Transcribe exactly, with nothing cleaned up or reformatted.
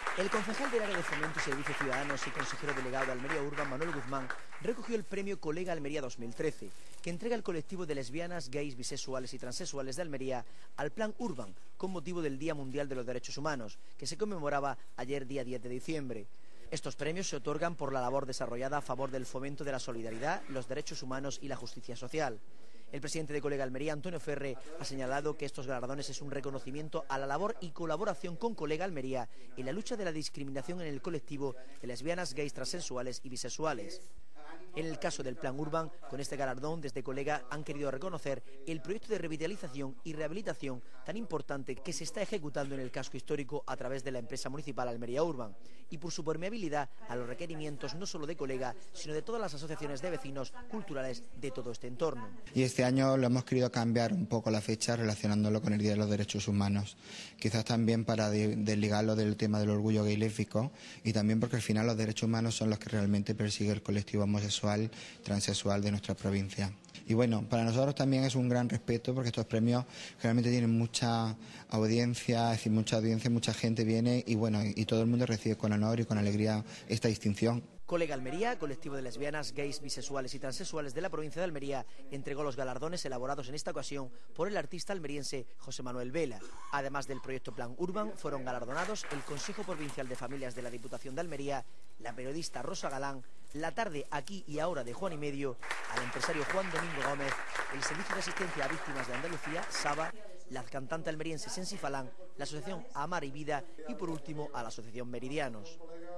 El concejal del área de Fomento y Servicios Ciudadanos y consejero delegado de Almería Urban, Manuel Guzmán, recogió el premio Colega Almería dos mil trece, que entrega el colectivo de lesbianas, gays, bisexuales y transexuales de Almería al Plan Urban, con motivo del Día Mundial de los Derechos Humanos, que se conmemoraba ayer día diez de diciembre. Estos premios se otorgan por la labor desarrollada a favor del fomento de la solidaridad, los derechos humanos y la justicia social. El presidente de Colega Almería, Antonio Ferre, ha señalado que estos galardones es un reconocimiento a la labor y colaboración con Colega Almería en la lucha de la discriminación en el colectivo de lesbianas, gays, transexuales y bisexuales. En el caso del Plan Urban, con este galardón, desde Colega han querido reconocer el proyecto de revitalización y rehabilitación tan importante que se está ejecutando en el casco histórico a través de la empresa municipal Almería Urban y por su permeabilidad a los requerimientos no solo de Colega, sino de todas las asociaciones de vecinos culturales de todo este entorno. Y este año lo hemos querido cambiar un poco la fecha relacionándolo con el Día de los Derechos Humanos, quizás también para desligarlo del tema del orgullo gay lésbico y también porque al final los derechos humanos son los que realmente persigue el colectivo homosexual, transexual de nuestra provincia. Y bueno, para nosotros también es un gran respeto porque estos premios realmente tienen mucha audiencia, es decir, mucha audiencia, mucha gente viene y bueno, y todo el mundo recibe con honor y con alegría esta distinción. Colega Almería, colectivo de lesbianas, gays, bisexuales y transexuales de la provincia de Almería, entregó los galardones elaborados en esta ocasión por el artista almeriense José Manuel Vela. Además del proyecto Plan Urban, fueron galardonados el Consejo Provincial de Familias de la Diputación de Almería, la periodista Rosa Galán, La Tarde Aquí y Ahora de Juan y Medio, al empresario Juan Domingo Gómez, el Servicio de Asistencia a Víctimas de Andalucía, Saba, la cantante almeriense Sensi Falán, la asociación Amar y Vida y por último a la asociación Meridianos.